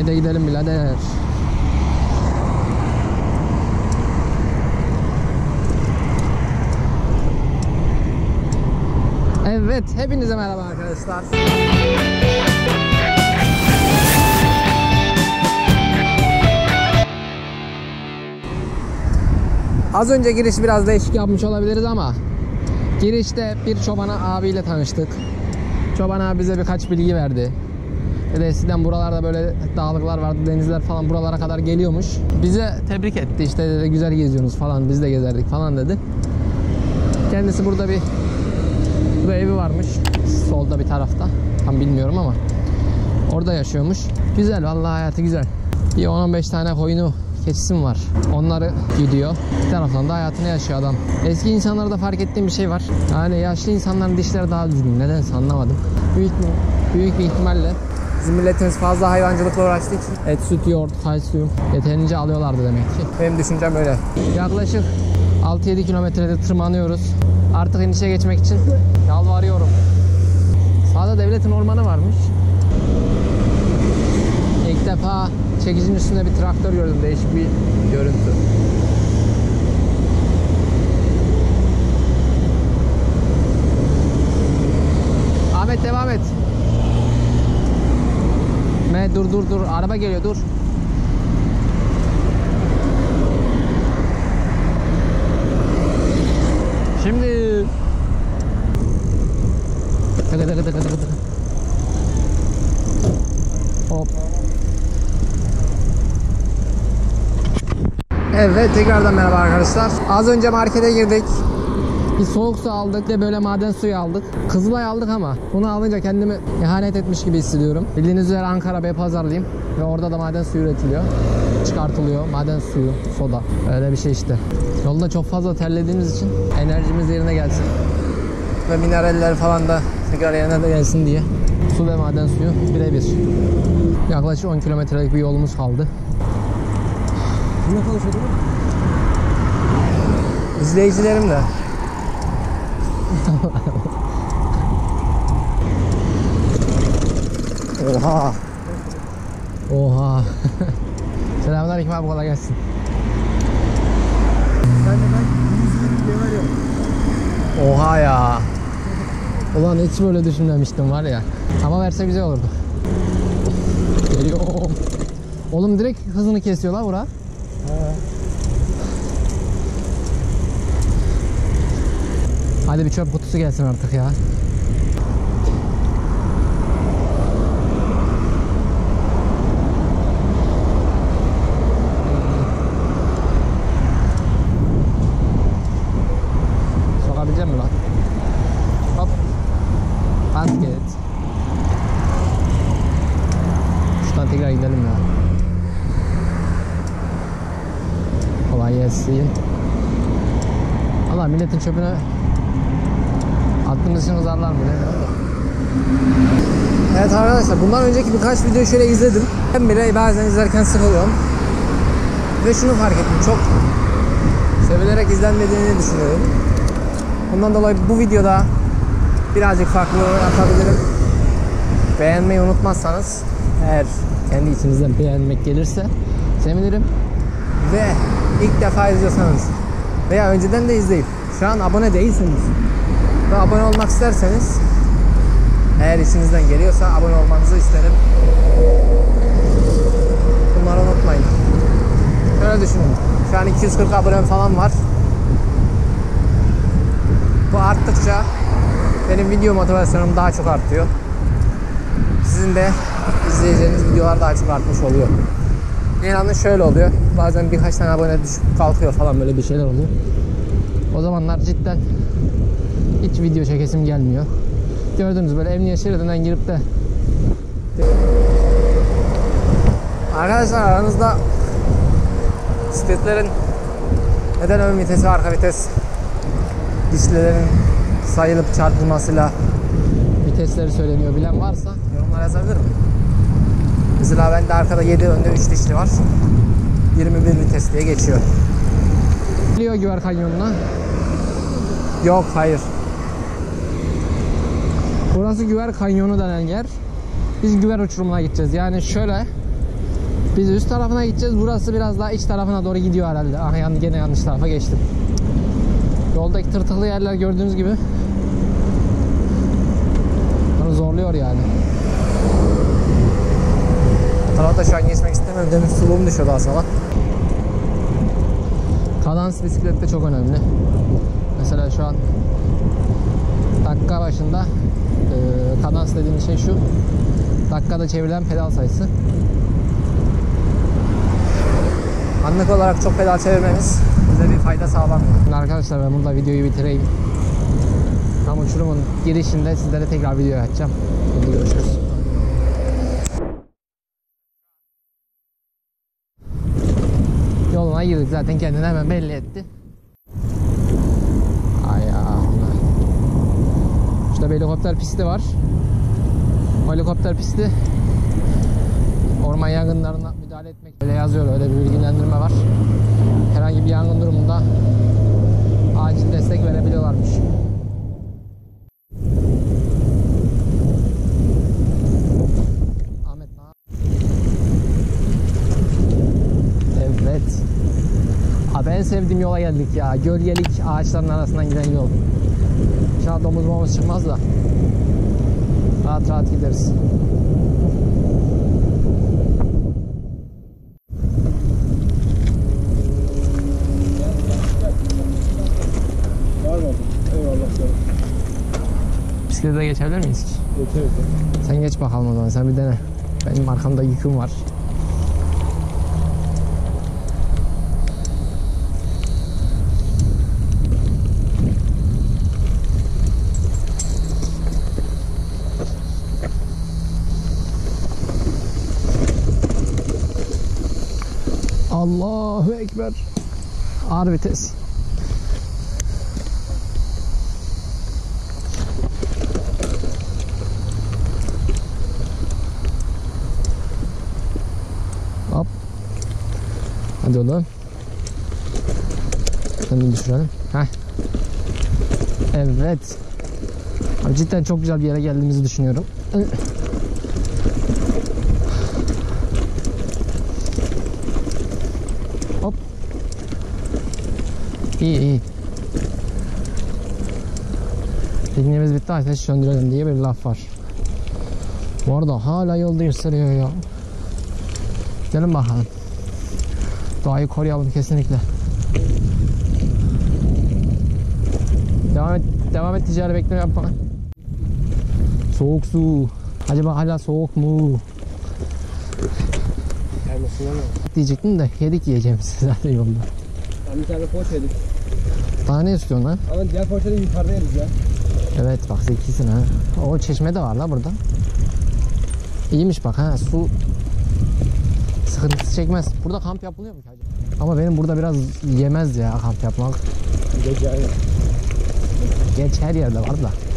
de gidelim birader. Evet, hepinize merhaba arkadaşlar. Az önce girişi biraz değişik yapmış olabiliriz ama girişte bir çoban abiyle tanıştık. Çoban abi bize birkaç bilgi verdi. Dedi eskiden buralarda böyle dağlıklar vardı, denizler falan buralara kadar geliyormuş. Bize tebrik etti, işte dedi güzel geziyorsunuz falan, biz de gezerdik falan dedi. Kendisi burada bir evi varmış solda bir tarafta, tam bilmiyorum ama orada yaşıyormuş. Güzel vallahi, hayatı güzel. Bir 10-15 tane koyunu, keçisi var, onları gidiyor. Bir taraftan da hayatını yaşıyor adam. Eski insanlarda fark ettiğim bir şey var. Yani yaşlı insanların dişleri daha düzgün. Nedense anlamadım. Büyük bir ihtimalle bizim milletimiz fazla hayvancılıkla uğraştığı için et, süt, yoğurt, kalsiyum yeterince alıyorlardı demek ki. Benim düşüncem öyle. Yaklaşık 6-7 kilometrede tırmanıyoruz. Artık inişe geçmek için yalvarıyorum. Sağda devletin ormanı varmış. İlk defa çekicinin üstünde bir traktör gördüm. Değişik bir görüntü. Ahmet devam et. Dur. Araba geliyor, dur. Şimdi hop. Evet, tekrardan merhaba arkadaşlar. Az önce markete girdik. Bir soğuk su aldık ve böyle maden suyu aldık. Kızılay aldık ama bunu alınca kendimi ihanet etmiş gibi hissediyorum. Bildiğiniz üzere Ankara Beypazarlıyım ve orada da maden suyu üretiliyor. Çıkartılıyor maden suyu, soda. Öyle bir şey işte. Yolda çok fazla terlediğimiz için enerjimiz yerine gelsin ve mineraller falan da tekrar yerine de gelsin diye su ve maden suyu birebir. Yaklaşık 10 kilometrelik bir yolumuz kaldı. Kimle konuşuyordun? İzleyicilerim de. Oha. Selamünaleyküm abi, kolay gelsin. Ben 100 bin veriyorum. Oha ya. Ulan hiç böyle düşünmemiştim var ya. Ama verse güzel olurdu. Geliyor. Oğlum direkt hızını kesiyor la bura. Hadi bir çöp kutusu gelsin artık ya. Sokabilecek mi lan? Hop. Basket. Şuradan tekrar gidelim ya. Kolay gelsin. Allah milletin çöpüne aklımız için uzarlar mı? Evet arkadaşlar, bundan önceki birkaç video şöyle izledim. Ben bile bazen izlerken sıkılıyorum. Ve şunu fark ettim, çok sevilerek izlenmediğini düşünüyorum. Bundan dolayı bu videoda birazcık farklı yapabilirim. Beğenmeyi unutmazsanız, eğer kendi içinizden beğenmek gelirse sevinirim. Ve ilk defa izliyorsanız veya önceden de izleyip şu an abone değilseniz ve abone olmak isterseniz, eğer içinizden geliyorsa abone olmanızı isterim. Bunları unutmayın. Şöyle düşünün. Şu an 240 abonem falan var. Bu arttıkça benim video motivasyonum daha çok artıyor. Sizin de izleyeceğiniz videolar daha çok artmış oluyor. Genelde şöyle oluyor. Bazen birkaç tane abone düşüp kalkıyor falan, böyle bir şeyler oluyor. O zamanlar cidden hiç video çekesim gelmiyor. Gördüğünüz böyle emniyet şeridinden girip de. Arkadaşlar, aranızda bisikletlerin neden ön vitesi, arka vites dişlilerin sayılıp çarpılmasıyla vitesleri söyleniyor bilen varsa yorumlara yazabilir mi? Mesela bende arkada 7, önde 3 dişli var. 21 vites diye geçiyor. Geliyor Güver Kanyonu'na. Yok, hayır. Burası Güver Kanyonu denen yer. Biz Güver uçurumuna gideceğiz. Yani şöyle Biz üst tarafına gideceğiz. Burası biraz daha iç tarafına doğru gidiyor herhalde. Ah yani gene yanlış tarafa geçtim. Yoldaki tırtıklı yerler gördüğünüz gibi bunu zorluyor yani. O tarafta şu an geçmek istemiyorum. Demin suluğum düşüyordu aslında. Kadans bisiklette çok önemli. Mesela şu an dakika başında kadans dediğimiz şey şu. Dakikada çevrilen pedal sayısı. Anlık olarak çok pedal çevirmemiz bize bir fayda sağlamıyor. Şimdi arkadaşlar ben burada videoyu bitireyim. Tam uçurumun girişinde sizlere tekrar video açacağım. Şimdi görüşürüz. Yoluna girdik zaten, kendini hemen belli etti. Ay ya. Şurada bir helikopter pisti var. O helikopter pisti orman yangınlarına müdahale etmek, öyle yazıyor, öyle bir bilgilendirme var. Herhangi bir yangın durumunda acil destek verebiliyorlarmış. Ahmet evet. Abi en sevdiğim yola geldik ya. Gölgelik ağaçların arasından giden yol. İnşallah domuz çıkmaz da rahat rahat gideriz. Bisiklete geçebilir miyiz ki? Geçeriz. Sen geç bakalım o zaman, sen bir dene. Benim arkamda yüküm var. Allahu Ekber. Ağır vites. Hop. Hadi oğlum. Kendini düşürelim. Heh. Evet. Abi cidden çok güzel bir yere geldiğimizi düşünüyorum. Hop. İyi iyi. Tekniğimiz bitti, ateş söndürelim diye bir laf var. Bu arada hala yol gösteriyor ya. Gidelim bakalım. Doğayı koruyalım kesinlikle. Devam et ticari bekleme yapma. Soğuk su. Acaba hala soğuk mu? Gelmesin ama. Diyecektim de yedik yiyeceğimiz zaten yolda. Ben bir tane poğaça yedik. Daha ne istiyorsun lan? Ama diğer poğaçayı yukarıda yeriz ya. Evet bak zekisin ha. O çeşme de var la burada. İyiymiş bak ha, su sıkıntısı çekmez. Burada kamp yapılıyor mu ki acaba? Ama benim burada biraz yemez ya kamp yapmak. Gece aynen. Geç her yerde var da.